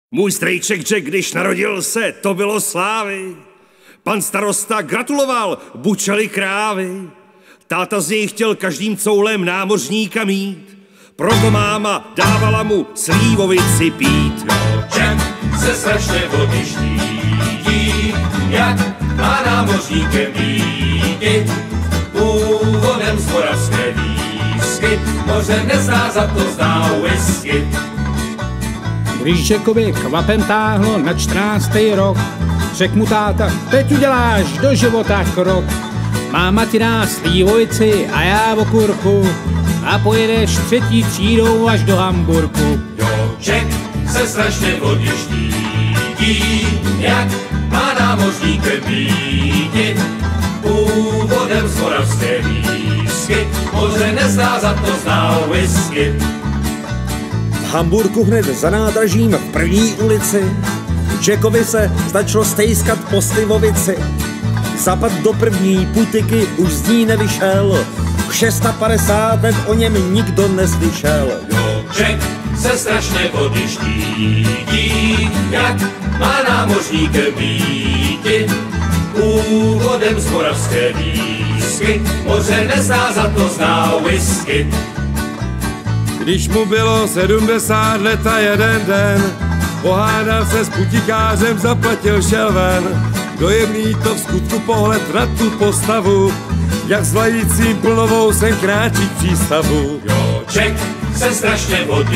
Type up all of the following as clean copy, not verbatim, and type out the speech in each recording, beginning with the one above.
Můj strejček Jack, když narodil se, to bylo slávy. Pan starosta gratuloval, bučely krávy. Táta z něj chtěl každým coulem námořníka mít, proto máma dávala mu slívovici pít. Jack se strašně vody štítí, jak má námořníkem býti. Původem z moravské výsky, moře nezná, za to zná whisky. Když Jackovi kvapem táhlo na 14. rok, řekl mu táta, teď uděláš do života krok. Máma ti dá slívovici a já okurku a pojedeš 3. třídou až do Hamburku. Jo, Jack se strašně vody štítí, jak má námořníkem býti. Původem z moravské výsky, moře nezná, za to zná whisky. V Hamburku hned za nádražím v první ulici Jackovi se začalo stejskat po slivovici. Zapad do první putiky, už z ní nevyšel, v 650 let o něm nikdo neslyšel. Jo, Jack se strašně vody štítí, jak má námořníkem býti. Původem z moravské výsky, moře nezná, za to zná whisky. Když mu bylo 70 let a jeden den, pohádal se s putikářem, zaplatil, šel ven. Dojemný to v skutku pohled na tu postavu, jak s vlajícím plnovou sem kráčí k přístavu. Jo, Jack se strašně vody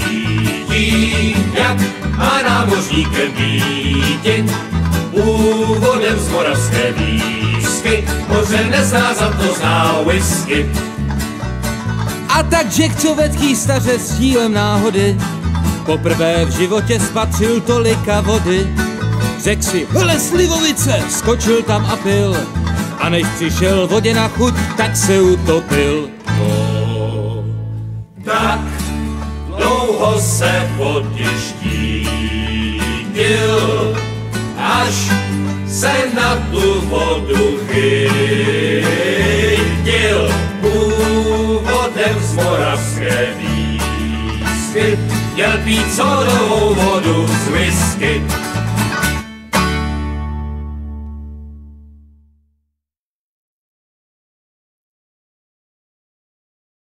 štítí, jak má námořníkem býti. Původem z moravské výsky, moře nezná, za to zná whisky. A tak Jack, co vetký staře s dílem náhody, poprvé v životě spatřil tolika vody. Řekl si, hele slivovice, skočil tam a pil, a než přišel vodě na chuť, tak se utopil. Oh, tak dlouho se vody štítil, až se na tu vodu chytil. Původem z moravské výsky, měl pít sodovou vodu z whisky.